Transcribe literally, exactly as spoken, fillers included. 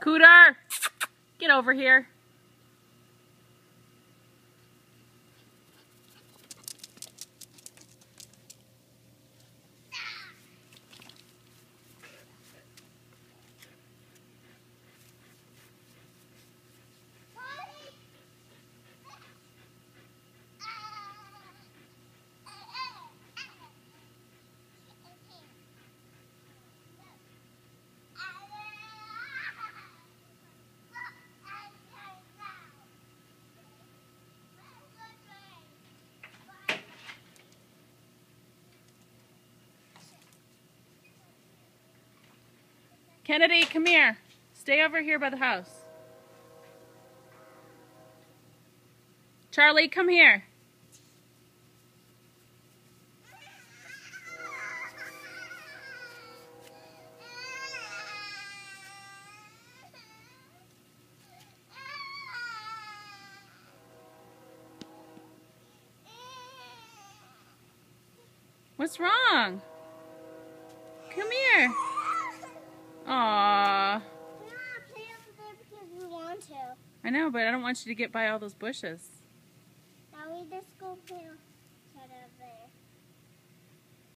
Cooter, get over here. Kennedy, come here. Stay over here by the house. Charlie, come here. What's wrong? Come here. Aww. We're not playing there because we want to. I know, but I don't want you to get by all those bushes. Now we just go play on